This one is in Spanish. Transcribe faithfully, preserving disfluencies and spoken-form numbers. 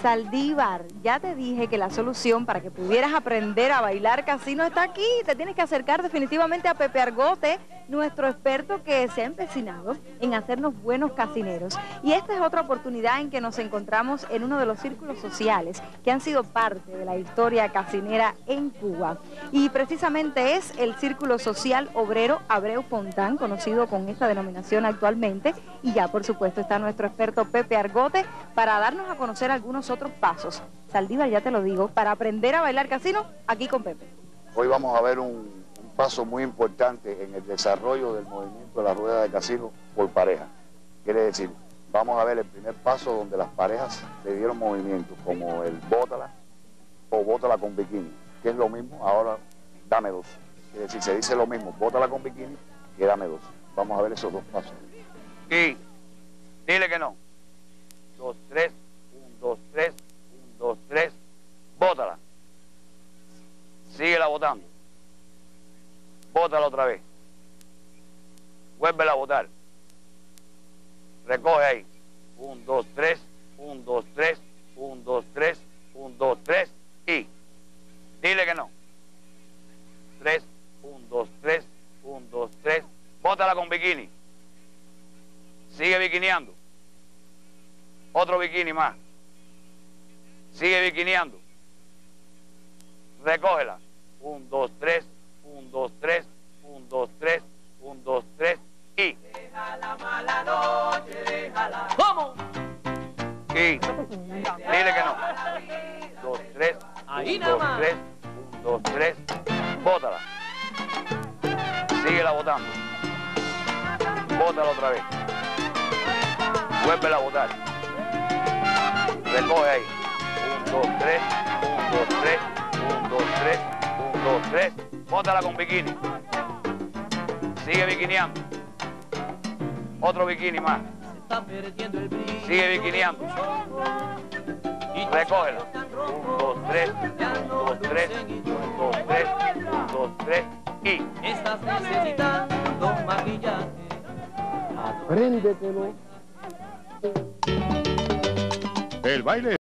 Saldívar, ya te dije que la solución para que pudieras aprender a bailar casino está aquí. Te tienes que acercar definitivamente a Pepe Argote, nuestro experto que se ha empecinado en hacernos buenos casineros. Y esta es otra oportunidad en que nos encontramos en uno de los círculos sociales que han sido parte de la historia casinera en Cuba. Y precisamente es el Círculo Social Obrero Abreu Fontán, conocido con esta denominación actualmente. Y ya, por supuesto, está nuestro experto Pepe Argote para darnos a conocer algunos otros pasos. Saldívar, ya te lo digo, para aprender a bailar casino, aquí con Pepe. Hoy vamos a ver un, un paso muy importante en el desarrollo del movimiento de la rueda de casino por pareja. Quiere decir, vamos a ver el primer paso donde las parejas le dieron movimientos, como el bótala o bótala con bikini, que es lo mismo, ahora dame dos. Quiere decir, se dice lo mismo, bótala con bikini que dame dos. Vamos a ver esos dos pasos. Y dile que no. Dos, tres, un, dos, tres, un, dos, tres, bótala. Síguela botando. Bótala otra vez. Vuélvela a botar. Recoge ahí. Un, dos, tres, un, dos, tres, un, dos, tres, un, dos, tres, y dile que no. Tres, un, dos, tres, un, dos, tres, bótala con bikini. Sigue bikineando. Otro bikini más. Sigue bikineando. Recógela. Un, dos, tres, un, dos, tres, un, dos, tres, un, dos, tres, y déjala mala noche, déjala. ¿Cómo? Y dile que no. Dos, tres, Ahí un, nada dos, más. tres, un, dos, tres, bótala. Síguela botando. Bótala otra vez. Vuélvela a botar. Recoge ahí. Un, dos, tres, un, dos, tres, un, dos, tres, un, dos, tres. Bótala con bikini. Sigue bikineando. Otro bikini más. Se está perdiendo el brillo. Sigue bikineando. Recógela. Un, dos, tres, un, dos, tres, un, dos, tres, un, dos, tres, y Estás necesitando maquillaje. Apréndetelo. El baile